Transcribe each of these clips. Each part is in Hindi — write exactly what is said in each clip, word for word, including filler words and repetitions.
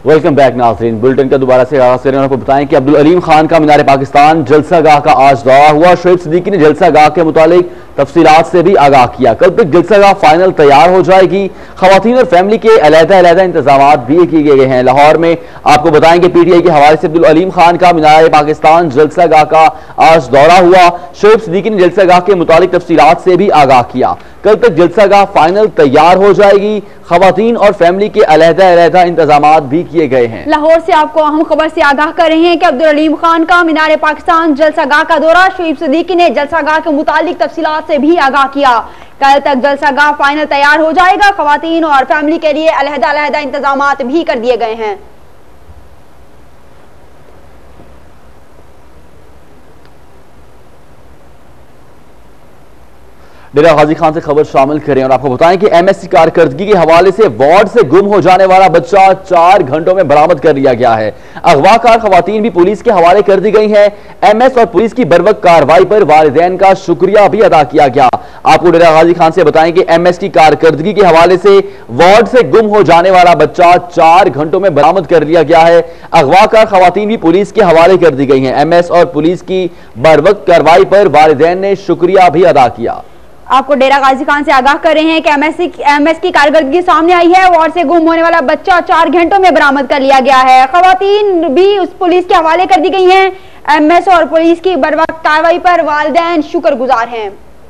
वेलकम बैक नाज़रीन। बुलेटिन का दोबारा से आगाज करें और आपको बताएं कि अब्दुल अलीम खान का मीनार पाकिस्तान जलसा गाह का आज दौरा हुआ। शोएब सिद्दीकी ने जलसा गाह के मुतालिक तफसीलात से भी आगाह किया। कल तक जलसा गाह फाइनल तैयार हो जाएगी। खवातीन और फैमिली के अलहदा अलहदा इंतजाम भी किए गए हैं। लाहौर में आपको बताएंगे पीटीआई के हवाले से अब्दुल अलीम खान का मीनार पाकिस्तान जलसा गाह का आज दौरा हुआ। शोएब सिद्दीकी ने जलसा गाह के मुतालिक तफसीलात से भी आगाह किया। कल तक जलसा गाह फाइनल तैयार हो जाएगी। खवातीन और फैमिली के अलहदा अलहदा इंतजाम भी किए गए हैं। लाहौर से आपको अहम खबर से आगाह कर रहे हैं कि अब्दुल अलीम खान का मीनार पाकिस्तान जलसा गाह का दौरा। शोएब सिद्दीकी ने जलसा गाह के मुतालिक तफसीलात से भी आगाह किया। कल तक जलसा गाह फाइनल तैयार हो जाएगा। खवातीन और फैमिली के लिए अलहदा अलहदा इंतजाम भी कर दिए गए हैं। डेरा गाजी खान से खबर शामिल करें और आपको बताएं कि एमएस की कारकर्दगी के हवाले से वार्ड से गुम हो जाने वाला बच्चा चार घंटों में बरामद कर लिया गया है। अगवाकार खवातीन भी पुलिस के हवाले कर दी गई हैं। एमएस और पुलिस की बरवक्त कार्रवाई पर वालिदैन का शुक्रिया भी अदा किया गया। आपको डेरा गाजी खान से बताएं कि एमएस की कारकर्दगी के हवाले से वार्ड से गुम हो जाने वाला बच्चा चार घंटों में बरामद कर लिया गया है। अगवाकार खवातीन भी पुलिस के हवाले कर दी गई हैं। एमएस और पुलिस की बरवक्त कार्रवाई पर वालिदैन ने शुक्रिया भी अदा किया। आपको डेरा गाजी खान से आगाह कर रहे हैं कि एमएस एमएस की कारकर्दगी सामने आई है। वार्ड से गुम होने वाला बच्चा चार घंटों में बरामद कर लिया गया है। खवातीन भी उस पुलिस के हवाले कर दी गई हैं। एमएस और पुलिस की बरवक्त कार्रवाई पर वालिदैन शुक्रगुजार हैं।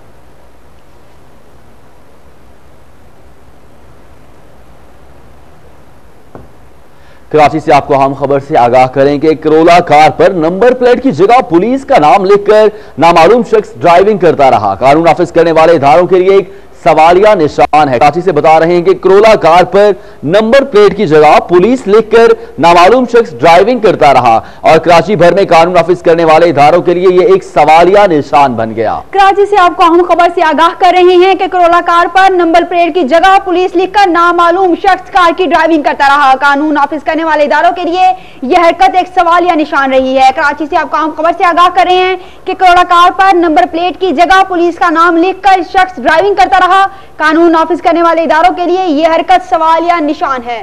कराची से आपको अहम खबर से आगाह करें कि करोला कार पर नंबर प्लेट की जगह पुलिस का नाम लिखकर नामालूम शख्स ड्राइविंग करता रहा। कानून नाफिज करने वाले इदारों के लिए एक सवालिया निशान है। कराची से बता रहे हैं कि करोला कार पर नंबर प्लेट की जगह पुलिस लिखकर नामालूम शख्स ड्राइविंग करता रहा और कराची भर में कानून नाफिज करने वाले इदारों के लिए यह एक सवालिया निशान बन गया। कराची से आपको अहम खबर से आगाह कर रहे हैं कि करोला कार पर नंबर प्लेट की जगह पुलिस लिखकर नामालूम शख्स कार की ड्राइविंग करता रहा। कानून नाफिज करने वाले इदारों के लिए यह हरकत एक सवालिया निशान रही है। कराची से आपको अहम खबर से आगाह कर रहे हैं कि करोला कार पर नंबर प्लेट की जगह पुलिस का नाम लिखकर शख्स ड्राइविंग करता रहा। कानून नाफिज करने वाले इदारों के लिए यह हरकत सवालिया निशान है।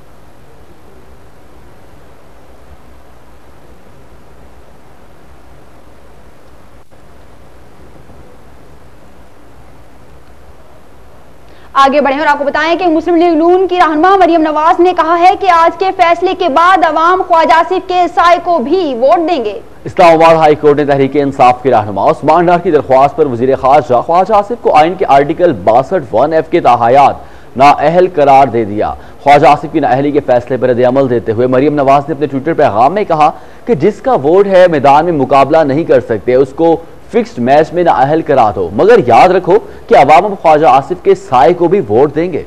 आगे बढ़े और आपको बताएं कि मुस्लिम लीग नून की रहनुमा मरियम नवाज ने कहा है कि आज के फैसले के बाद अवाम ख्वाजा आसिफ के साय को भी वोट देंगे। इस्लामाबाद हाई कोर्ट ने तहरीक इंसाफ के रहनुमा उस्मान डार की दरख्वास्त पर वजीर खारजा ख्वाजा आसिफ को आइन के आर्टिकल बासठ वन एफ के तहायात नाअहल करार दे दिया। ख्वाजा आसिफ की नाअहली के फैसले पर रद्द-ए-अमल देते हुए मरियम नवाज ने अपने ट्विटर पैगाम में कहा कि जिसका वोट है मैदान में मुकाबला नहीं कर सकते उसको फिक्स्ड मैच में नाअहल करा दो, मगर याद रखो कि अवाम अब ख्वाजा आसिफ के साय को भी वोट देंगे।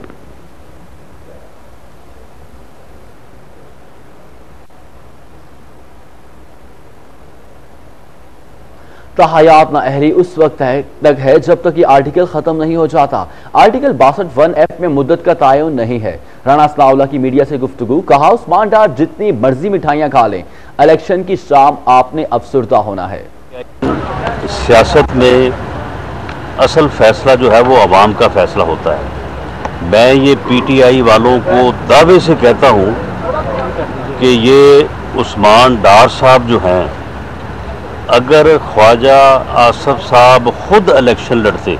तहायात नाअहली उस वक्त तक है जब तक ये आर्टिकल खत्म नहीं हो जाता। आर्टिकल बासठ वन एफ में मुद्दत का तयन नहीं है। राना सनाउल्लाह की मीडिया से गुफ्तगू, कहा उस्मान डार जितनी मर्जी मिठाइयां खा लें, इलेक्शन की शाम आपने अफसरदा होना है। सियासत में असल फैसला जो है वो अवाम का फैसला होता है। मैं ये पीटीआई वालों को दावे से कहता हूँ कि ये उस्मान डार साहब जो हैं, अगर ख्वाजा आसिफ साहब खुद इलेक्शन लड़ते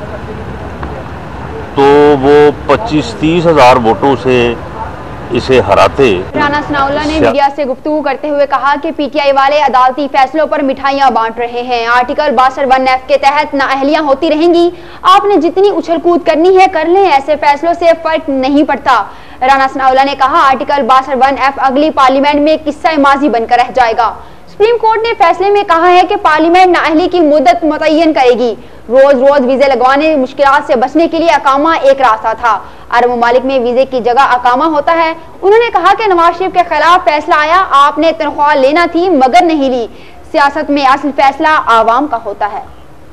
तो वो पच्चीस तीस हजार वोटों से इसे हराते। राना सनाउल्लाह ने मीडिया से गुफ्तगू करते हुए कहा कि पीटीआई वाले अदालती फैसलों पर मिठाइयां बांट रहे हैं। आर्टिकल बासठ वन एफ के तहत नाअहलियां होती रहेंगी। आपने जितनी उछल कूद करनी है कर लें, ऐसे फैसलों से फर्क नहीं पड़ता। राना सनाउल्लाह ने कहा आर्टिकल बासठ वन एफ अगली पार्लियामेंट में किस्सा माजी बनकर रह जाएगा। सुप्रीम कोर्ट ने फैसले में कहा है कि पार्लियामेंट नाअहली की मुद्दत मुतय्यन करेगी। रोज रोज वीजे लगवाने मुश्किलात से बचने के लिए अकामा एक रास्ता था। अरब ममालिक में वीजे की जगह अकामा होता है। उन्होंने कहा कि नवाज शरीफ के खिलाफ फैसला आया, आपने तनख्वाह लेना थी मगर नहीं ली। सियासत में असल फैसला आवाम का होता है।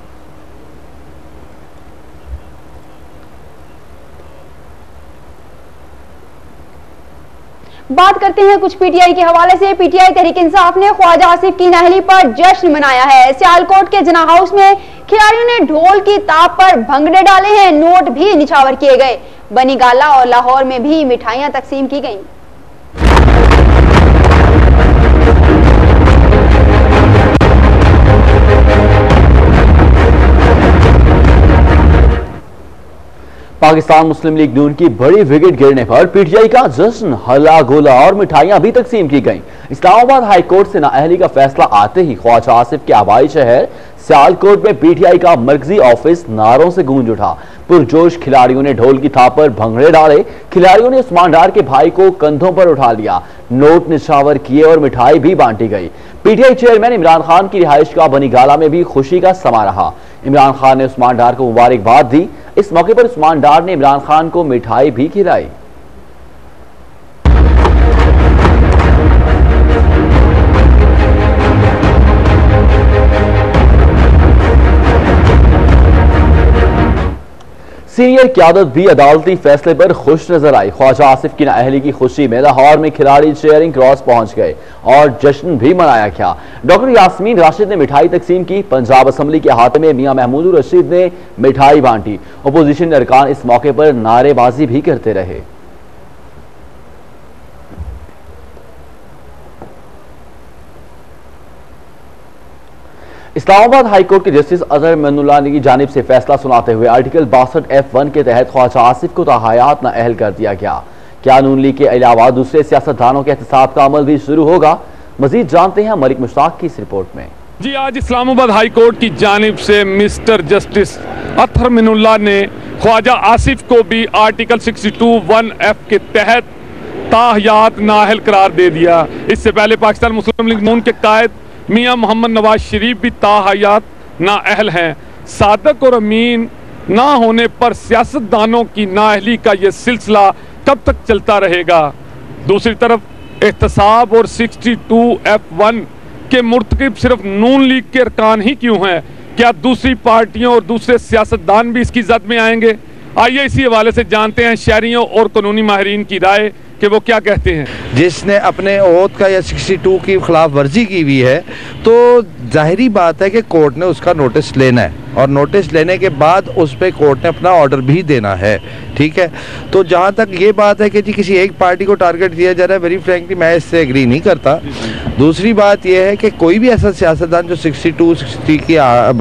बात करते हैं कुछ पीटीआई के हवाले से। पीटीआई तहरीक इंसाफ ने ख्वाजा आसिफ की नाअहली पर जश्न मनाया है। सियालकोट के जना हाउस में खिलाड़ियों ने ढोल की ताप पर भंगड़े डाले हैं, नोट भी निछावर किए गए। बनी गाला और लाहौर में भी मिठाइयां तकसीम की गईं। पाकिस्तान मुस्लिम लीग नून की बड़ी विकेट गिरने पर पीटीआई का जश्न, हल्ला गोला और मिठाइयां भी तकसीम की गईं। इस्लामाबाद हाई कोर्ट से नाअहली का फैसला आते ही ख्वाजा आसिफ के आबाई शहर सियालकोट में पीटीआई का मरकजी ऑफिस नारों से गूंज उठा। पुरजोश खिलाड़ियों ने ढोल की थाप पर भंगड़े डाले। खिलाड़ियों ने उस्मान डार के भाई को कंधों पर उठा लिया, नोट निशावर किए और मिठाई भी बांटी गई। पीटीआई चेयरमैन इमरान खान की रिहाइश का बनीगाला में भी खुशी का समा रहा। इमरान खान ने उस्मान डार को मुबारकबाद दी। इस मौके पर उस्मान डार ने इमरान खान को मिठाई भी खिलाई। सीनियर क़यादत भी अदालती फैसले पर खुश नजर आई। ख्वाजा आसिफ की नाअहली की खुशी में लाहौर में खिलाड़ी चेयरिंग क्रॉस पहुंच गए और जश्न भी मनाया गया। डॉक्टर यास्मीन राशिद ने मिठाई तकसीम की। पंजाब असम्बली के अहाते में मियां महमूद रशीद ने मिठाई बांटी। अपोजिशन अरकान इस मौके पर नारेबाजी भी करते रहे। इस्लामाबाद हाई कोर्ट के जस्टिस अजहर मनुल्लाह की जानिब से फैसला सुनाते हुए आर्टिकल बासठ एफ वन के तहत ख्वाजा आसिफ को ताहयात नाअहल कर दिया गया। क्या नून लीग के अलावा दूसरे सियासतदानों के एहतसाब का अमल भी शुरू होगा? मजीद जानते हैं मलिक मुश्ताक की इस रिपोर्ट में। जी, आज इस्लामाबाद हाई कोर्ट की जानिब से मिस्टर जस्टिस अजहर मनुल्लाह ने ख्वाजा आसिफ को भी article sixty two one F के तहत ताहयात नाअहल करार दे दिया। इससे पहले पाकिस्तान मुस्लिम लीग नून के कायद मियां मोहम्मद नवाज शरीफ भी ताहयात नाअहल हैं। सादक और अमीन ना होने पर सियासतदानों की नाअहली का यह सिलसिला कब तक चलता रहेगा? दूसरी तरफ एहतसाब और सिक्सटी टू एफ वन के मुर्तकिब सिर्फ नून लीग के अरकान ही क्यों हैं? क्या दूसरी पार्टियों और दूसरे सियासतदान भी इसकी जद में आएंगे? आइए इसी हवाले से जानते हैं शहरियों और कानूनी माहिरीन की राय कि वो क्या कहते हैं। जिसने अपने ओहद का या सिक्सटी टू की खिलाफ वर्जी की हुई है तो जाहिरी बात है कि कोर्ट ने उसका नोटिस लेना है और नोटिस लेने के बाद उस पर कोर्ट ने अपना ऑर्डर भी देना है। ठीक है, तो जहाँ तक ये बात है कि जी किसी एक पार्टी को टारगेट किया जा रहा है, वेरी फ्रैंकली मैं इससे एग्री नहीं करता। दूसरी बात यह है कि कोई भी ऐसा सियासतदान जो सिक्सटी टू सिक्सटी की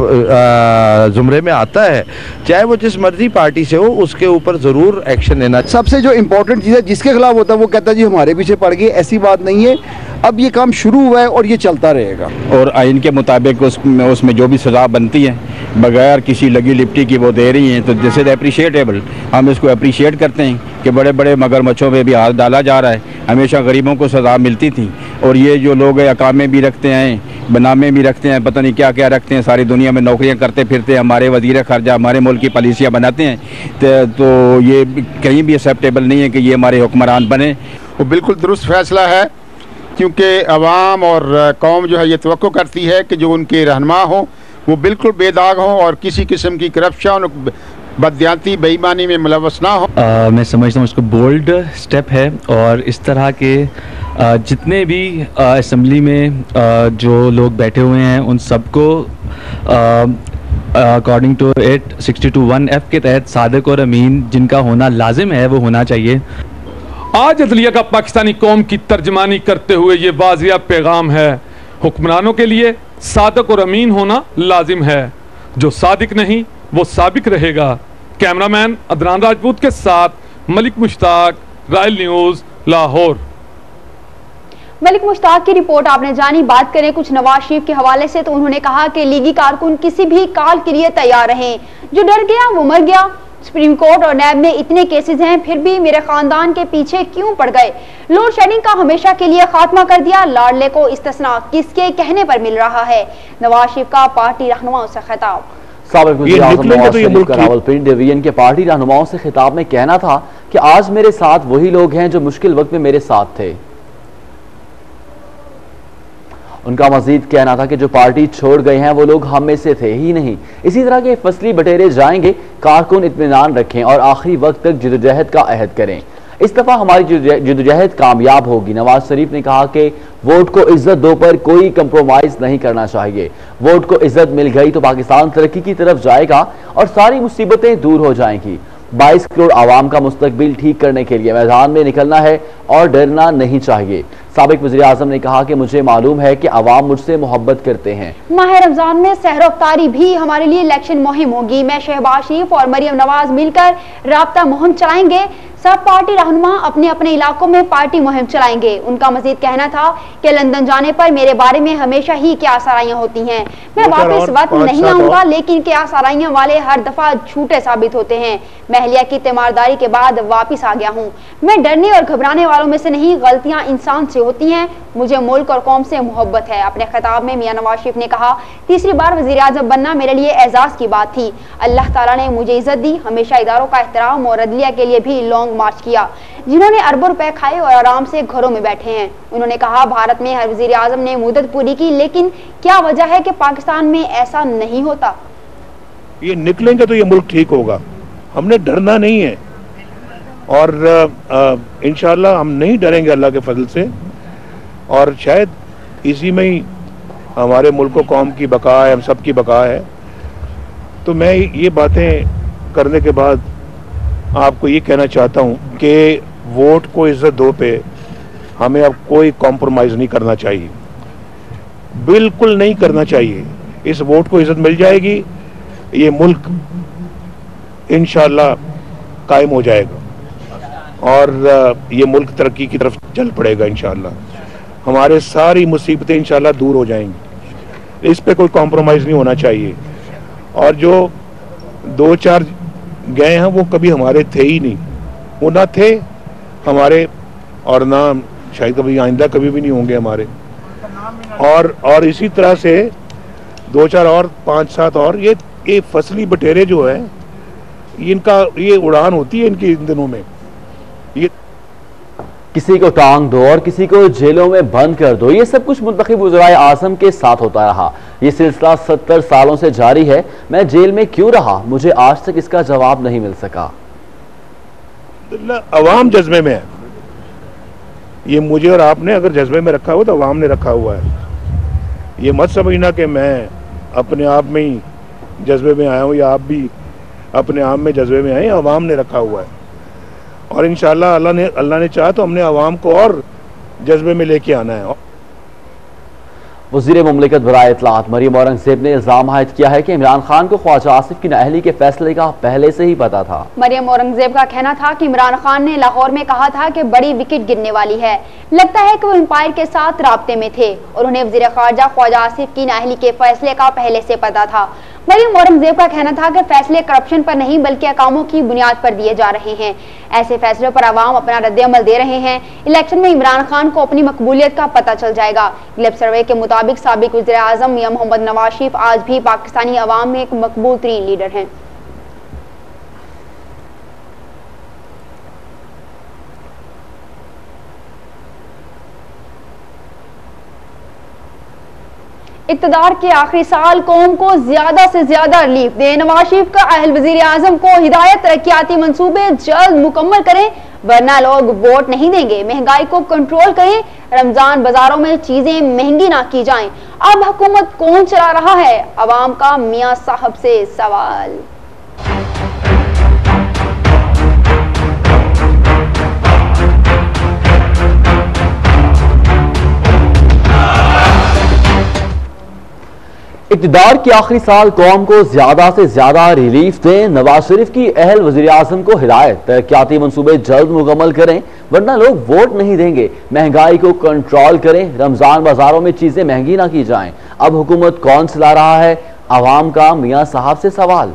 जुमरे में आता है, चाहे वो जिस मर्जी पार्टी से हो, उसके ऊपर ज़रूर एक्शन लेना। सबसे जो इम्पोर्टेंट चीज़ है जिसके खिलाफ होता है वो कहता है जी हमारे पीछे पड़ गई, ऐसी बात नहीं है। अब ये काम शुरू हुआ है और ये चलता रहेगा और आइन के मुताबिक उसमें उसमें जो भी सज़ा बनती है बगैर किसी लगी लिपटी की वो दे रही हैं, तो दिस इज अप्रिशिएटेबल। हम इसको अप्रिशिएट करते हैं कि बड़े बड़े मगरमच्छों पे भी हाथ डाला जा रहा है। हमेशा गरीबों को सज़ा मिलती थी और ये जो लोग अकामे भी रखते हैं, बनामे भी रखते हैं, पता नहीं क्या क्या रखते हैं, सारी दुनिया में नौकरियां करते फिरते, हमारे वज़ीर ख़ारजा हमारे मुल्क की पॉलिसियाँ बनाते हैं, तो ये कहीं भी एक्सेप्टेबल नहीं है कि ये हमारे हुक्मरान बने। वो बिल्कुल दुरुस्त फैसला है क्योंकि अवाम और कौम जो है ये तवक्को करती है कि जो उनके रहनुमा हो वो बिल्कुल बेदाग हो और किसी किस्म की करप्शन, बदयांती, बेईमानी में मुलव्वस ना हो। आ, मैं समझता हूँ इसको बोल्ड स्टेप है और इस तरह के आ, जितने भी असेंबली में आ, जो लोग बैठे हुए हैं उन सबको according to eight sixty two one F के तहत सादक और अमीन जिनका होना लाजिम है वो होना चाहिए। आज अदलिया का पाकिस्तानी कौम की तर्जमानी करते हुए ये वाज़िया पैगाम है, हुक्मरानों के लिए सादक और अमीन होना लाजिम है, जो सादिक नहीं वो साबिक रहेगा। कैमरामैन अदनान राजपूत के साथ मलिक मुश्ताक, रायल न्यूज़, लाहौर। मलिक मुश्ताक की रिपोर्ट आपने जानी। बात करें कुछ नवाज शरीफ के हवाले से तो उन्होंने कहा कि लीगी कारकुन किसी भी काल के लिए तैयार रहें, जो डर गया वो मर गया। सुप्रीम कोर्ट और नैब में इतने केसेस हैं फिर भी मेरे खानदान के पीछे क्यों पड़ गए? लोड शेडिंग का हमेशा के लिए खात्मा कर दिया, लाडले को इस्तिस्ना किसके कहने पर मिल रहा है? नवाज शरीफ का पार्टी रहनुमाओं से खिताब। रावलपिंडी डिवीजन के पार्टी रहनुमाओं से खिताब में कहना था कि आज मेरे साथ वही लोग हैं जो मुश्किल वक्त में मेरे साथ थे। उनका मजीद कहना था कि जो पार्टी छोड़ गए हैं वो लोग हम में से थे ही नहीं। इसी तरह के फसली बटेरे जाएंगे, कारकुन इत्मीनान रखें और आखिरी वक्त तक जिदोजहद का अहद करें। इस दफा हमारी जिदोजहद कामयाब होगी। नवाज शरीफ ने कहा कि वोट को इज्जत दो पर कोई कंप्रोमाइज नहीं करना चाहिए। वोट को इज्जत मिल गई तो पाकिस्तान तरक्की की तरफ जाएगा और सारी मुसीबतें दूर हो जाएंगी। बाईस करोड़ आवाम का मुस्तकबिल ठीक करने के लिए मैदान में निकलना है और डरना नहीं चाहिए। साबिक वज़ीर आज़म ने कहा कि मुझे मालूम है कि आवाम मुझसे मोहब्बत करते हैं। माह रमजान में सहर अफ्तारी भी हमारे लिए इलेक्शन मुहिम होगी। मैं शहबाज शरीफ और मरियम नवाज मिलकर राब्ता मुहिम चलाएंगे। सब पार्टी रहनुमा अपने अपने इलाकों में पार्टी मुहिम चलाएंगे। उनका मजीद कहना था कि लंदन जाने पर मेरे बारे में हमेशा ही क्या आसाराइयां होती हैं। मैं वापस वक्त नहीं आऊंगा, लेकिन क्या आसाराइयां वाले हर दफा झूठे साबित होते हैं। मैं अहलिया की तीमारदारी के बाद वापिस आ गया हूँ। मैं डरने और घबराने वालों में से नहीं, गलतियां इंसान से होती हैं। मुझे मुल्क और कौम से मोहब्बत है। अपने खिताब में मियां नवाज शरीफ ने कहा, तीसरी बार वजीर आज़म बनना मेरे लिए एजाज की बात थी। अल्लाह ताला ने मुझे इज्जत दी। हमेशा इदारों का एहतराम और अदलिया के लिए भी लॉन्ग मार्च किया, जिन्होंने अरबों रुपए खाए और आराम से घरों में बैठे हैं। उन्होंने कहा, भारत में हर वजीर आज़म ने मुद्दत पूरी की, लेकिन क्या वजह है कि पाकिस्तान में ऐसा नहीं होता। ये निकलेंगे तो ये मुल्क ठीक होगा। हमने डरना नहीं है और इंशाअल्लाह हम नहीं डरेंगे अल्लाह के फजल से, और शायद इसी में ही हमारे मुल्क को कौम की बका है, हम सब की बका है। तो मैं ये बातें करने के बाद आपको ये कहना चाहता हूँ कि वोट को इज्जत दो पे हमें अब कोई कॉम्प्रोमाइज़ नहीं करना चाहिए, बिल्कुल नहीं करना चाहिए। इस वोट को इज्जत मिल जाएगी, ये मुल्क इंशाअल्लाह कायम हो जाएगा और ये मुल्क तरक्की की तरफ चल पड़ेगा इंशाअल्लाह। हमारे सारी मुसीबतें इंशाअल्लाह दूर हो जाएंगी। इस पे कोई कॉम्प्रोमाइज़ नहीं होना चाहिए। और जो दो चार गए हैं वो कभी हमारे थे ही नहीं, वो ना थे हमारे और ना शायद कभी आइंदा कभी भी नहीं होंगे हमारे। और और इसी तरह से दो चार और पाँच सात और ये ये फसली बटेरे जो है, इनका ये उड़ान होती है इनकी इन दिनों में। ये किसी को टांग दो और किसी को जेलों में बंद कर दो, ये सब कुछ मुंतखब वज़ीर आज़म के साथ होता रहा। ये सिलसिला सत्तर सालों से जारी है। मैं जेल में क्यों रहा, मुझे आज तक इसका जवाब नहीं मिल सका। अवाम जज्बे में है। ये मुझे और आपने अगर जज्बे में रखा हुआ तो अवाम ने रखा हुआ है। ये मत समझना कि मैं अपने आप में ही जज्बे में आया हूँ या आप भी अपने आप में जज्बे में आए, अवाम ने रखा हुआ है। और इंशाअल्लाह अल्लाह ने अल्लाह ने चाहा तो हमने अवाम को और जज्बे में लेके आना है। वज़ीर मुमलिकत बराए इत्तलात मरियम औरंगज़ेब ने इल्ज़ाम आयद किया है कि इमरान खान को ख्वाजा आसिफ की नाअहली के फैसले का पहले से ही पता था। मरियम औरंगज़ेब का कहना था कि इमरान खान ने लाहौर में कहा था कि बड़ी विकेट गिरने वाली है। लगता है कि वो एम्पायर के साथ राब्ते में थे और उन्हें वज़ीर ख़ारजा ख्वाजा आसिफ की नाअहली के फैसले का पहले से पता था। मरियम औरंगज़ेब का कहना था कि फैसले करप्शन पर नहीं बल्कि अकामों की बुनियाद पर दिए जा रहे हैं। ऐसे फैसलों पर आवाम अपना रद्द-ए-अमल दे रहे हैं। इलेक्शन में इमरान खान को अपनी मकबूलियत का पता चल जाएगा। ग्लब सर्वे के मुताबिक साबिक वज़ीर आज़म मियां मोहम्मद नवाज शरीफ आज भी पाकिस्तानी अवाम में एक मकबूल तरीन लीडर हैं। इक़्तिदार के आखिरी साल कौम को ज्यादा से ज्यादा रिलीफ दें। नवाज शरीफ का अहल वज़ीर आज़म को हिदायत, तरक्याती मंसूबे जल्द मुकम्मल करें वरना लोग वोट नहीं देंगे। महंगाई को कंट्रोल करें, रमजान बाजारों में चीजें महंगी ना की जाएं। अब हुकूमत कौन चला रहा है, अवाम का मियां साहब से सवाल। इक़्तिदार के आखिरी साल कौम को ज्यादा से ज्यादा रिलीफ दें। नवाज शरीफ की अहल वज़ीर आज़म को हिदायत, तरक्याती मंसूबे जल्द मुकम्मल करें वरना लोग वोट नहीं देंगे। महंगाई को कंट्रोल करें, रमजान बाजारों में चीजें महंगी ना की जाएं। अब हुकूमत कौन चला रहा है, अवाम का मियां साहब से सवाल।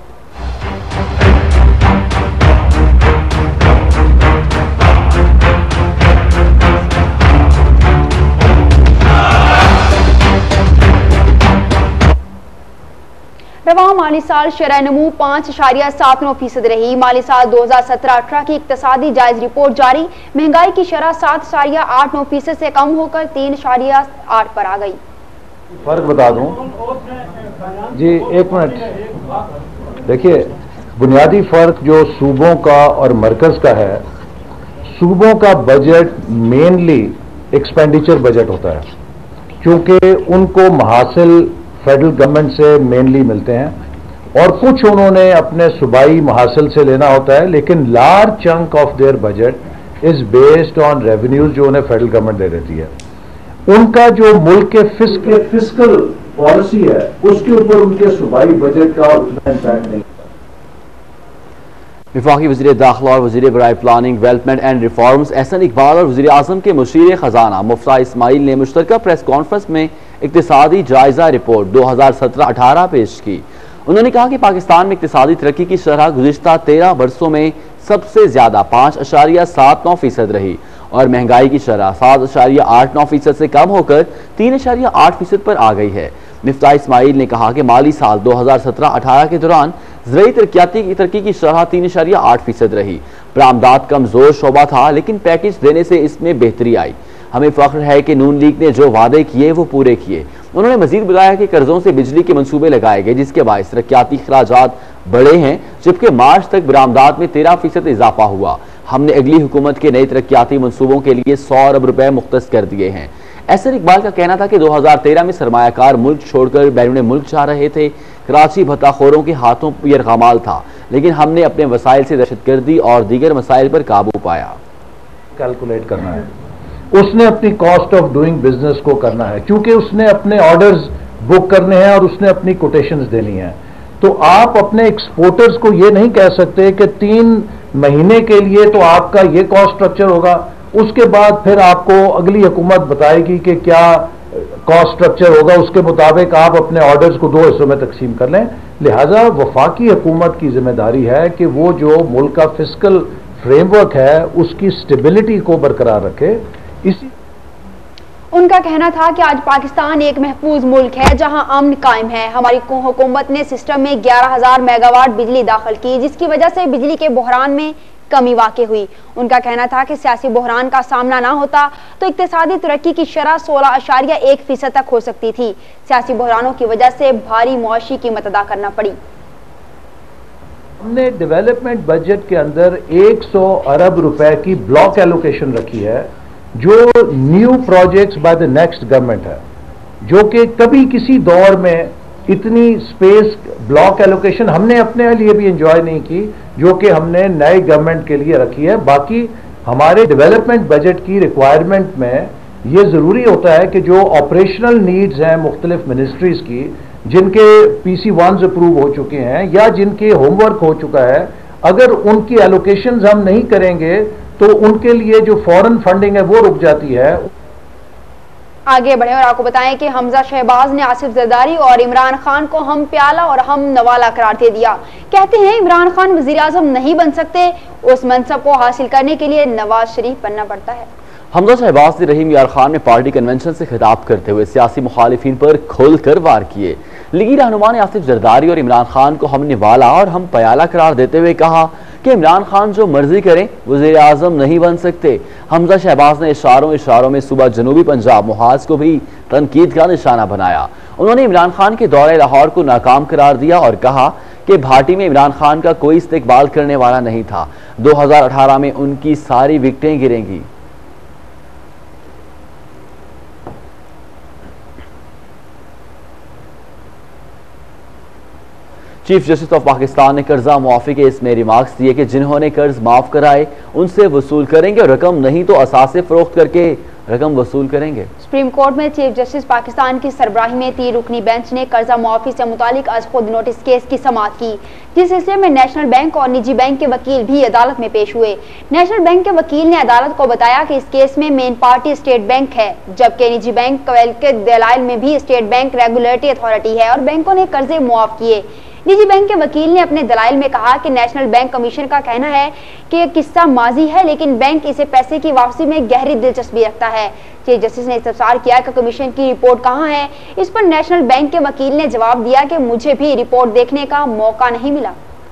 रवां माली साल शरह नमू पाँच इशारिया सात नौ फीसद रही। माली साल दो हजार सत्रह अठारह की इक्तसादी जायज रिपोर्ट जारी। महंगाई की शरह सात इशारिया आठ नौ फीसद से कम होकर तीन इशारिया आठ पर आ गई। फर्क बता दूं जी, एक मिनट देखिए, बुनियादी फर्क जो सूबों का और मरकज का है, सूबों का बजट मेनली एक्सपेंडिचर बजट होता है क्योंकि उनको महासिल फेडरल गवर्नमेंट से मेनली मिलते हैं और कुछ उन्होंने अपने सूबाई महासल से लेना होता है, लेकिन large chunk of their budget is based on revenues जो उन्हें फेडरल गवर्नमेंट दे देती है। उनका जो मुल्क के फिस्कल फिस्कल पॉलिसी है उसके ऊपर उनके सूबाई बजट का उतना इम्पैक्ट नहीं। वफाकी वज़ीर दाखिला और वज़ीर बराए planning, development and reforms Ahsan Iqbal और वज़ीर आज़म के मुशीर खजाना मुफ्ता इस्माइल ने मुश्तरका प्रेस कॉन्फ्रेंस में इक्तिसादी जायजा रिपोर्ट दो हजार सत्रह अठारह पेश की। उन्होंने कहा कि पाकिस्तान में इक्तिसादी तरक्की की शरह गुज़िश्ता तेरह बरसों में सबसे ज्यादा पाँच अशारिया सात नौ फीसद रही और महंगाई की शरह सात अशारिया आठ नौ फीसद से कम होकर तीन अशारिया आठ फीसद पर आ गई है। मुफ्ता इस्माइल ने कहा कि माली साल दो हजार सत्रह अठारह के दौरान ज़रूरी तरक्याती की तरक्की की शरह तीन अशारिया आठ फीसद रही। बरामदात कमजोर शोबा था, लेकिन पैकेज देने से इसमें बेहतरी आई। हमें फख्र है कि नून लीग ने जो वादे किए वो पूरे किए। उन्होंने मजीद बताया कि कर्जों से बिजली के मंसूबे लगाए गए, जिसके बायस तरक्याती खराजात बढ़े हैं, जबकि मार्च तक बरामदात में तेरह फीसद इजाफा हुआ। हमने अगली हुकूमत के नए तरक्याती मंसूबों के लिए सौ अरब रुपए मुख्तस कर दिए हैं। एहसन इकबाल का कहना था कि दो हजार तेरह में सरमायाकार मुल्क छोड़कर बैरून मुल्क जा रहे थे। कराची भत्ताखोरों के हाथों यरगमाल था, लेकिन हमने अपने वसाइल से दहशतगर्दी और दीगर मसाइल पर काबू पाया। कैलकुलेट करना है, उसने अपनी कॉस्ट ऑफ डूइंग बिजनेस को करना है, क्योंकि उसने अपने ऑर्डर्स बुक करने हैं और उसने अपनी कोटेशंस देनी है। तो आप अपने एक्सपोर्टर्स को ये नहीं कह सकते कि तीन महीने के लिए तो आपका ये कॉस्ट स्ट्रक्चर होगा, उसके बाद फिर आपको अगली हुकूमत बताएगी कि क्या कॉस्ट स्ट्रक्चर होगा, उसके मुताबिक आप अपने ऑर्डर्स को दो हिस्सों में तकसीम कर लें। लिहाजा वफाकी हुकूमत की जिम्मेदारी है कि वो जो मुल्क का फिस्कल फ्रेमवर्क है उसकी स्टेबिलिटी को बरकरार रखे। इसी उनका कहना था कि आज पाकिस्तान एक महफूज मुल्क है जहां अमन कायम है। हमारी हुकूमत ने सिस्टम में ग्यारह हजार मेगावाट बिजली दाखिल की, जिसकी वजह से बिजली के बहरान में कमी वाक़ हुई। उनका कहना था कि सियासी बहरान का सामना ना होता तो इक्तिसादी तरक्की की शरह सोलह अशारिया एक फीसद तक हो सकती थी। सियासी बहरानों की वजह से भारी मुआशी कीमत अदा करना पड़ी। हमने डेवलपमेंट बजट के अंदर सौ अरब रुपए की ब्लॉक एलोकेशन रखी है, जो new projects by the next government है, जो कि कभी किसी दौर में इतनी स्पेस ब्लॉक एलोकेशन हमने अपने लिए भी एंजॉय नहीं की, जो कि हमने नए गवर्नमेंट के लिए रखी है। बाकी हमारे डेवलपमेंट बजट की रिक्वायरमेंट में ये ज़रूरी होता है कि जो ऑपरेशनल नीड्स हैं मुख्तलिफ मिनिस्ट्रीज़ की, जिनके पी सी वंस अप्रूव हो चुके हैं या जिनके होमवर्क हो चुका है, अगर उनकी एलोकेशंस हम नहीं करेंगे तो उनके लिए जो फॉरेन फंडिंग है वो रुक जाती है। आगे बढ़े और आपको बताएं कि हमजा शहबाज ने आसिफ जरदारी और इमरान खान को हम प्याला और हम नवाला करार दे दिया। कहते हैं इमरान खान वजीर आजम नहीं बन सकते, उस मनसब को हासिल करने के लिए नवाज शरीफ बनना पड़ता है। हमजा शहबाज ने रहीम यार खान ने पार्टी कन्वेंशन से खिताब करते हुए सियासी मुखालिफिन पर खोलकर वार किए। लीगी रहनुमा ने आसिफ जरदारी और इमरान खान को हम निवाला और हम प्याला करार देते हुए कहा कि इमरान खान जो मर्जी करें वज़ीर आज़म नहीं बन सकते। हमजा शहबाज ने इशारों इशारों में सुबह जनूबी पंजाब मुहाज को भी तनकीद का निशाना बनाया। उन्होंने इमरान खान के दौरे लाहौर को नाकाम करार दिया और कहा कि भाटी में इमरान खान का कोई इस्तेकबाल करने वाला नहीं था। दो हजार अठारह में उनकी सारी विकटें गिरेंगी। चीफ जस्टिस ऑफ पाकिस्तान ने कर्जा मुआफी के इसमें रिमार्क्स दिए कि जिन्होंने कर्ज माफ कराए उनसे वसूल करेंगे और रकम नहीं तो असासे फरोख्त करके रकम वसूल करेंगे। सुप्रीम कोर्ट में चीफ जस्टिस पाकिस्तान की सरबराही में तीन रुकनी बेंच ने कर्जा मुआफी से मुतालिक आज खुद नोटिस केस की समाअत की, जिस सिलसिले में नेशनल बैंक और निजी बैंक के वकील भी अदालत में पेश हुए। नेशनल बैंक के वकील ने अदालत को बताया कि इस केस में मेन पार्टी स्टेट बैंक है, जबकि निजी बैंक के दलाइल में भी स्टेट बैंक रेगुलेटरी अथॉरिटी है और बैंकों ने कर्जे मुआफ किए। निजी बैंक के वकील ने अपने दलाइल में कहा कि नेशनल बैंक कमीशन का कहना है कि यह किस्सा माजी है, लेकिन बैंक इसे पैसे की वापसी में गहरी दिलचस्पी रखता है। चीफ जस्टिस ने इस्तफसार किया कि कमीशन की रिपोर्ट कहाँ है। इस पर नेशनल बैंक के वकील ने जवाब दिया कि मुझे भी रिपोर्ट देखने का मौका नहीं मिला।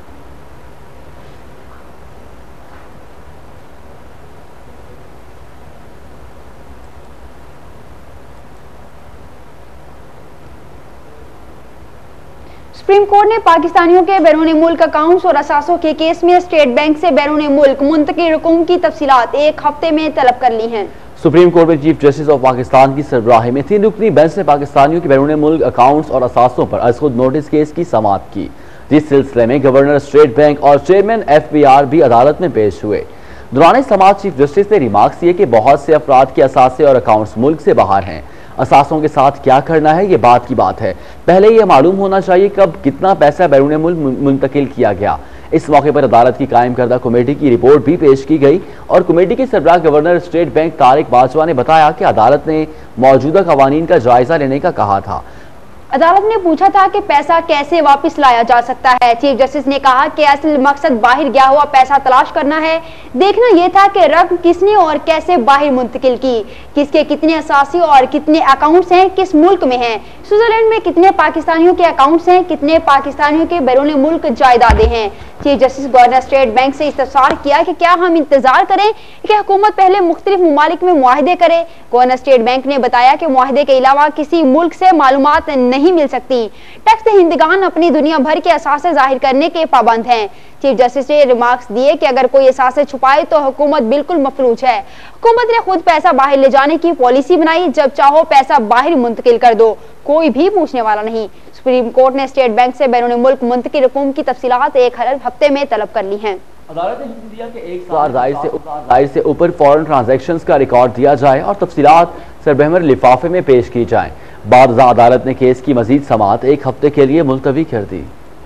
सुप्रीम कोर्ट ने पाकिस्तानियों के बैरून मुल्क अकाउंट्स और असासों के केस में स्टेट बैंक से बैरून मुल्क मुंतकिल रकूम की तफसीलात एक हफ्ते में तलब कर ली हैं। सुप्रीम कोर्ट में चीफ जस्टिस ऑफ पाकिस्तान की सरबराही में तीन रुकनी बेंच ने पाकिस्तानियों के बैरून मुल्क अकाउंट्स और असासों पर आज खुद नोटिस केस की समाअत की। जिस सिलसिले में गवर्नर स्टेट बैंक और चेयरमैन एफ बी आर भी अदालत में पेश हुए। दौरान समाज चीफ जस्टिस ने रिमार्क्स दिए कि बहुत से अफराद के असासे और अकाउंट्स मुल्क से बाहर हैं। असासों के साथ क्या करना है ये बात की बात है, पहले यह मालूम होना चाहिए कब कितना पैसा बैरून मुल्क मुंतकिल किया गया। इस मौके पर अदालत की कायम करदा कमेटी की रिपोर्ट भी पेश की गई और कमेटी के सरबराह governor state bank Tariq Bajwa ने बताया कि अदालत ने मौजूदा कवानीन का जायजा लेने का कहा था। अदालत ने पूछा था कि पैसा कैसे वापस लाया जा सकता है। चीफ जस्टिस ने कहा कि असल मकसद बाहर गया हुआ पैसा तलाश करना है, देखना यह था कि रकम किसने और कैसे बाहर मुंतकिल की, किसके कितने असासी और कितने अकाउंट्स हैं, किस मुल्क में हैं, स्विट्जरलैंड में कितने पाकिस्तानियों के अकाउंट्स हैं, कितने पाकिस्तानियों के बैरून मुल्क जायदादें हैं। Chief justice governor state bank से इस्तफसार किया कि क्या हम इंतजार करें कि हुकूमत पहले मुख्तलिफ ममालिक में मुआहदे करे। गवर्नर स्टेट बैंक ने बताया कि मुआहदे के अलावा किसी मुल्क से मालूमात नहीं मिल सकती। टैक्स दहिंदगान अपनी दुनिया भर के असासे जाहिर करने के पाबंद हैं। चीफ जस्टिस ने रिमार्क्स दिए कि अगर कोई असासे छुपाए तो हुकूमत बिल्कुल मफलूज है। हुकूमत ने खुद पैसा बाहर ले जाने की पॉलिसी बनाई, जब चाहो पैसा बाहर मुंतकिल कर दो, कोई भी पूछने वाला नहीं। सुप्रीम कोर्ट ने स्टेट बैंक से बैरून मुल्क मुंतकिल रकूम की तफसीलात एक हफ्ते में तलब कर ली हैं। अदालत ने हुक्म दिया कि एक साल दायर से ऊपर फॉरेन ट्रांजैक्शंस का रिकॉर्ड दिया जाए और तफसीलात सरबहमर लिफाफे में पेश की जाएं। बाद अदालत ने केस की मजीद समाअत एक हफ्ते के लिए मुलतवी कर दी।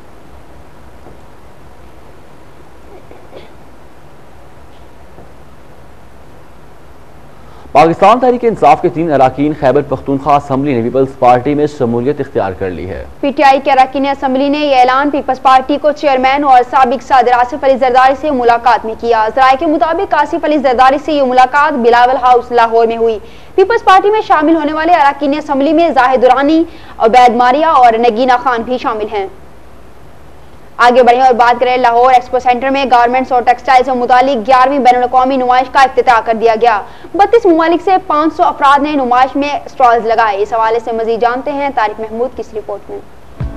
पाकिस्तान तहरीक इंसाफ के तीन अराकीन खैबर पख्तूनख्वा असम्बली ने पीपल्स पार्टी में शमूलियत इख्तियार कर ली है। पी टी आई के अराकीन असम्बली ने यह ऐलान पीपल्स पार्टी को चेयरमैन और साबिक सदर आसिफ अली जरदारी से मुलाकात में किया। जराये के मुताबिक आसिफ अली जरदारी से यह मुलाकात बिलावल हाउस लाहौर में हुई। पीपल्स पार्टी में शामिल होने वाले अराकीन असम्बली में जाहिद दुरानी, अबैद मारिया और नगीना खान भी शामिल हैं। आगे बढ़े और बात करें लाहौर एक्सपो सेंटर में गारमेंट्स और टेक्सटाइल से मुतालिक ग्यारहवीं बैनुल अक़वामी नुमाइश का इफ्तिताह कर दिया गया। बत्तीस ममालिक से पाँच सौ अफराद ने नुमाइश में स्टॉल्स लगाए। इस हवाले से मजीद जानते हैं तारिक महमूद की इस रिपोर्ट में।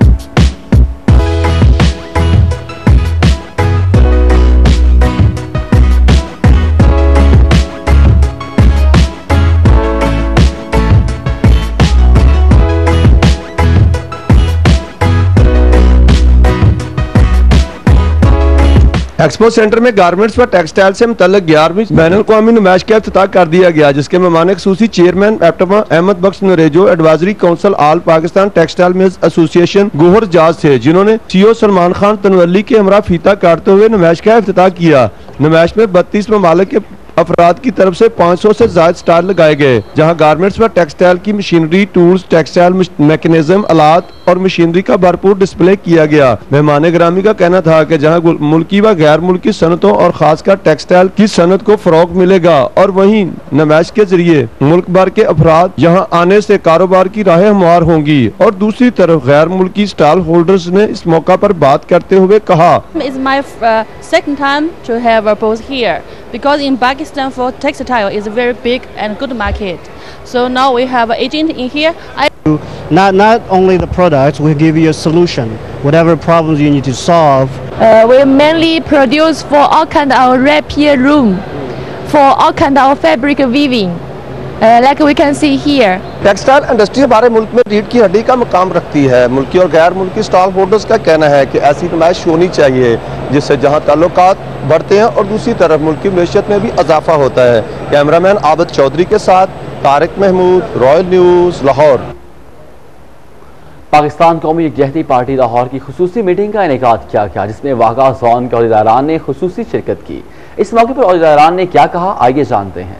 एक्सपो सेंटर में गारमेंट्स व टेक्सटाइल से मुतल्लिक ग्यारहवीं बैनुल-अक़वामी नुमाइश का इफ्तिताह कर दिया गया, जिसके मेहमान खुसूसी chairman captain Ahmad Bakhsh Narejo, advisory council all Pakistan textile mills association Gohar Ejaz थे, जिन्होंने सीओ सलमान खान तनवल्ली के हमरा फीता काटते हुए नुमाइश का इफ्तिताह किया। नुमाइश में बत्तीस ममालिक के अफराद की तरफ से पाँच सौ से ज्यादा स्टॉल लगाए गए, जहां गारमेंट्स व टेक्सटाइल की मशीनरी, टूल्स, टेक्सटाइल मैकेनिज्म, आलात और मशीनरी का भरपूर डिस्प्ले किया गया। मेहमान ग्रामी का कहना था कि जहां मुल्की व गैर मुल्की सनतों और खासकर टेक्सटाइल की सनत को फरोग मिलेगा और वहीं नुमाइश के जरिए मुल्क भर के अफराद यहां आने से कारोबार की राहें हमवार होंगी। और दूसरी तरफ गैर मुल्की स्टॉल होल्डर्स ने इस मौका पर बात करते हुए कहा, It's my uh, second time to have a booth here because in Pakistan for textile is a very big and good market. So now we have an agent in here. I Not not only the products, we give you a solution. Whatever problems you need to solve. Uh, we mainly produce for all kind of rapier room, for all kind of fabric weaving, uh, like we can see here. Textile industry हमारे मुल्क में रीढ़ की हड्डी का मुकाम रखती है। मुल्की और गैर मुल्की स्टॉल होल्डर्स का कहना है कि ऐसी नुमाइश होनी चाहिए जिससे जहां ताल्लुकात बढ़ते हैं और दूसरी तरफ मुल्क की मैशत में भी इजाफा होता है। कैमरामैन आबिद चौधरी के साथ Tariq Mahmood, Royal News, Lahore. Pakistan Qaumi Yakjehti party Lahore की खुसूसी मीटिंग का इनेकाद किया गया, जिसमें वाक़ा जोन के अहदेदारान ने खुसूसी शिरकत की। इस मौके पर अहदेदारान ने क्या कहा, आइए जानते हैं।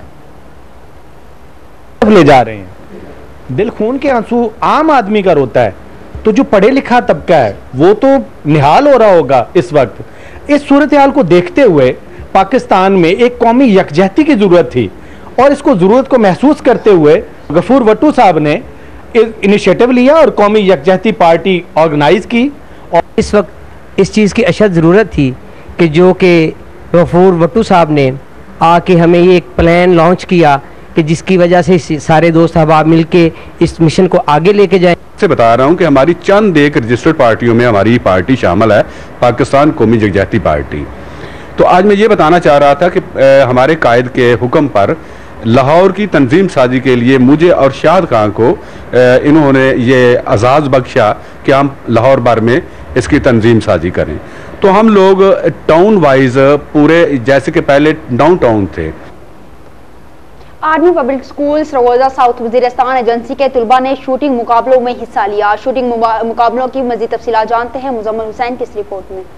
ले जा रहे हैं, दिल खून के आंसू आम आदमी का रोता है, तो जो पढ़े लिखा तबका है वो तो निहाल हो रहा होगा। इस वक्त इस सूरत हाल को देखते हुए पाकिस्तान में एक कौमी यकजहती की जरूरत थी और इसको जरूरत को महसूस करते हुए गफूर वट्टू साहब ने इनिशिएटिव लिया और कौमी यकजहती पार्टी ऑर्गेनाइज की। और इस वक्त इस चीज़ की अशद ज़रूरत थी कि जो कि गफूर वट्टू साहब ने आके हमें ये एक प्लान लॉन्च किया कि जिसकी वजह से सारे दोस्त अहबाब मिल के इस मिशन को आगे लेके जाएं। से बता रहा हूं कि हमारी चंद एक रजिस्टर्ड पार्टियों में हमारी पार्टी शामिल है, पाकिस्तान कौमी यकजहती पार्टी। तो आज मैं ये बताना चाह रहा था कि हमारे कायद के हुक्म पर लाहौर की तंजीम साजी के लिए मुझे और शाद खान को इन्होंने ये एजाज़ बख्शा कि हम लाहौर भर में इसकी तंजीम साजी करें। तो हम लोग टाउन वाइज पूरे, जैसे कि पहले डाउन टाउन थे। Army Public School Sargoza South Waziristan agency के तलबा ने शूटिंग मुकाबलों में हिस्सा लिया। शूटिंग मुकाबलों की मजीद तफसीलात जानते हैं मुजम्मिल हुसैन की इस रिपोर्ट में।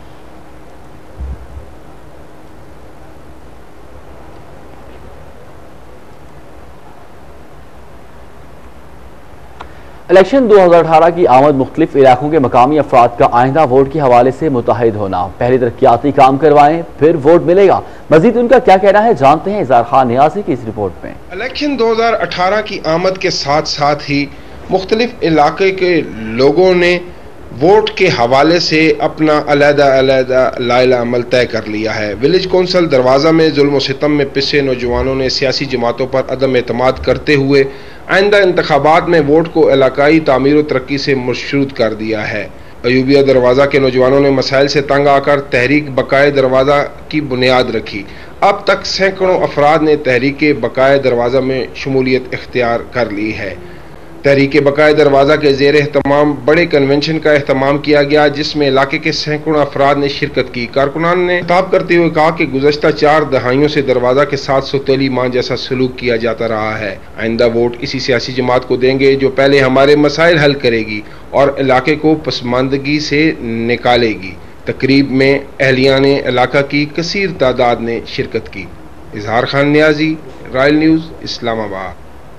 इलेक्शन दो हज़ार अठारह की आमद मुख्तलिफ इलाकों के मकामी अफराद का आइंदा वोट के हवाले से मुतहद होना। पहले तरक्याती काम करवाएं फिर वोट मिलेगा। मजीद उनका क्या कहना है जानते हैं इज़हार खान नियाज़ी की इस रिपोर्ट में। इलेक्शन दो हज़ार अठारह की आमद के साथ साथ ही मुख्तलिफ इलाके के लोगों ने वोट के हवाले से अपना अलहदा अलहदा लाइला अमल तय कर लिया है। विलेज कौंसल दरवाज़ा में जुल्म सितम में पिसे नौजवानों ने सियासी जमातों पर अदम एतमाद करते हुए आइंदा इंतखाबात में वोट को इलाकाई तामीर व तरक्की से मशरूत कर दिया है। अयूबिया दरवाज़ा के नौजवानों ने मसाइल से तंग आकर तहरीक बकाए दरवाज़ा की बुनियाद रखी। अब तक सैकड़ों अफराद ने तहरीक बकाए दरवाज़ा में शमूलियत इख्तियार कर ली है। तहरीक बकाए दरवाज़ा के ज़ेर एहतमाम बड़े कन्वेंशन का एहतमाम किया गया, जिसमें इलाके के सैकड़ों अफराद ने शिरकत की। कारकुनान ने खिताब करते हुए कहा कि गुज़श्ता चार दहाइयों से दरवाज़ा के साथ सौतेली मां जैसा सलूक किया जाता रहा है। आइंदा वोट इसी सियासी जमात को देंगे जो पहले हमारे मसाइल हल करेगी और इलाके को पसमानदगी से निकालेगी। तकरीब में अहलियान इलाका की कसीर तादाद ने शिरकत की। Izhar Khan Niazi, Royal News, Islamabad.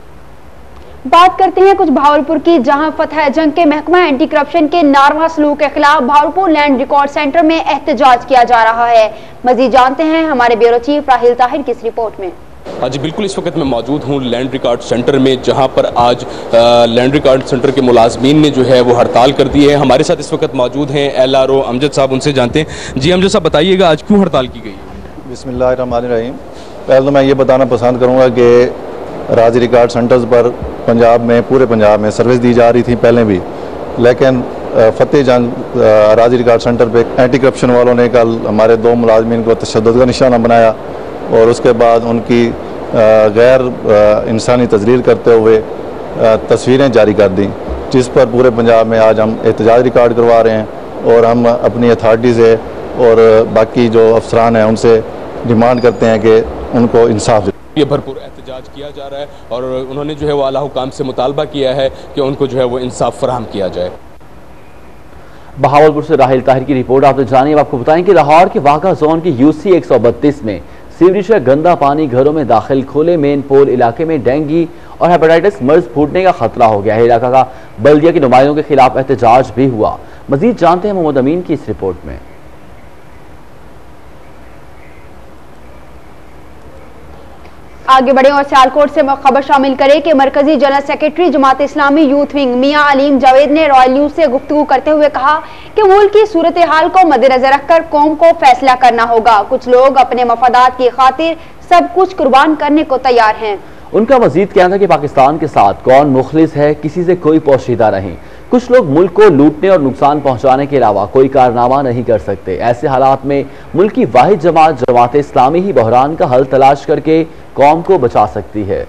बात करते हैं कुछ भावलपुर की, जहां फतह जंग के महकमा एंटी करप्शन के नारवा सलूक के खिलाफ भावलपुर लैंड रिकॉर्ड सेंटर में एहतजाज किया जा रहा है। मजीद जानते हैं हमारे ब्यूरो चीफ राहिल ताहिर की इस रिपोर्ट में। जी बिल्कुल, इस वक्त मैं मौजूद हूँ लैंड रिकॉर्ड सेंटर में, जहाँ पर आज लैंड रिकॉर्ड सेंटर के मुलाजमीन ने जो है वो हड़ताल कर दी है। हमारे साथ इस वक्त मौजूद हैं एल आर ओ अमजद साहब, उनसे जानते हैं। जी अमजद साहब, बताइएगा आज क्यों हड़ताल की गई? बिस्मिल्लाहिर्रहमानिर्रहीम। पहले तो मैं ये बताना पसंद करूँगा कि राज रिकॉर्ड सेंटर्स पर पंजाब में, पूरे पंजाब में सर्विस दी जा रही थी पहले भी, लेकिन फतेह जंग राज रिकॉर्ड सेंटर पे एंटी करप्शन वालों ने कल हमारे दो मुलाजमीन को तशद्दुद का निशाना बनाया और उसके बाद उनकी गैर इंसानी तजरीर करते हुए तस्वीरें जारी कर दी, जिस पर पूरे पंजाब में आज हम एहतजाज रिकॉर्ड करवा रहे हैं और हम अपनी अथॉरिटी से और बाकी जो अफसरान हैं उनसे डिमांड करते हैं कि उनको इंसाफ। ये भरपूर एहतजाज किया जा रहा है और उन्होंने जो है वो आला हुकाम से मुतालबा किया है कि उनको जो है वो इंसाफ फराहम किया जाए। बहावलपुर से राहिल ताहिर की रिपोर्ट आपने जानी। अब आपको बताएं कि लाहौर के वाक़ा जोन की यूसी एक सौ बत्तीस में सीवरेज का गंदा पानी घरों में दाखिल खोले मेन पोल इलाके में डेंगू और हेपेटाइटिस मर्ज फूटने का खतरा हो गया है। इलाका का बल्दिया के नुमाइंदों के खिलाफ एहतजाज भी हुआ। मजीद जानते हैं मोहम्मद अमीन की इस रिपोर्ट में। आगे बढ़े और सियालकोट से खबर शामिल करें कि मरकजी general secretary Jamaat Islami youth wing Mian Aleem Javed ने रॉयल न्यूज से गुफ्तगू करते हुए कहा कि मुल्क की सूरत हाल को मद्देनजर रखकर कौम को फैसला करना होगा। कुछ लोग अपने मफादात की खातिर सब कुछ कुर्बान करने को तैयार हैं। उनका मजीद कहना था कि पाकिस्तान के साथ कौन मुखलिस है, किसी से कोई पोशीदा नहीं। कुछ लोग मुल्क को लूटने और नुकसान पहुंचाने के अलावा कोई कारनामा नहीं कर सकते। ऐसे हालात में मुल्क की वाहिद जमात जमात इस्लामी ही बहरान का हल तलाश करके कौम को बचा सकती है।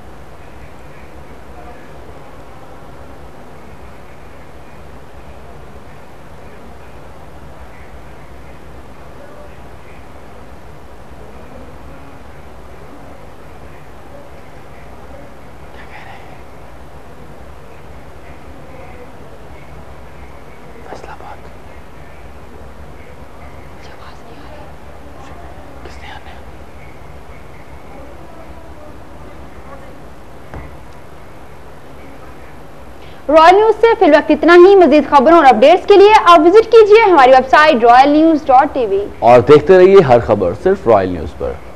रॉयल न्यूज से फिल वक्त इतना ही। मजीद खबरों और अपडेट्स के लिए आप विजिट कीजिए हमारी website royal news dot TV और देखते रहिए हर खबर सिर्फ रॉयल न्यूज पर।